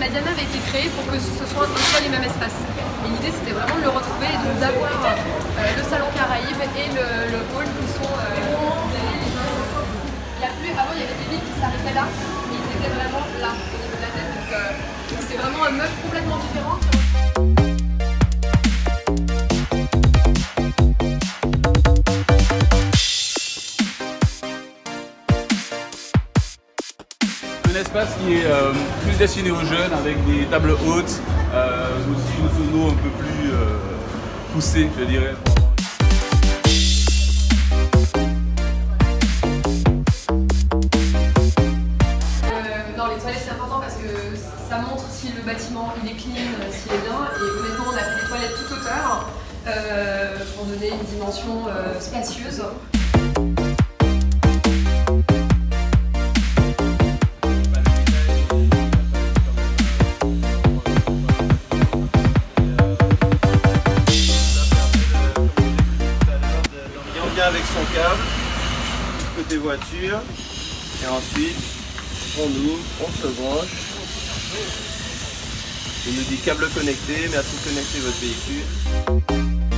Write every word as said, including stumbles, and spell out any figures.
la Diana avait été créée pour que ce soit un seul et même espace. Et l'idée c'était vraiment de le retrouver et d'avoir euh, le salon Caraïbes et le, le hall qui sont... Euh, la plus, avant il y avait des villes qui s'arrêtaient là, mais ils étaient vraiment là, au niveau de la tête. Donc euh, c'est vraiment un meuble complètement différent. Un espace qui est euh, plus destiné aux jeunes avec des tables hautes, euh, aussi une sono un peu plus euh, poussée, je dirais. Euh, non, les toilettes c'est important parce que ça montre si le bâtiment il est clean, s'il est bien. Et honnêtement, on a fait des toilettes toute hauteur euh, pour donner une dimension euh, spacieuse. Avec son câble, côté voiture, et ensuite on ouvre, on se branche. Il nous dit câble connecté, merci de connecter votre véhicule.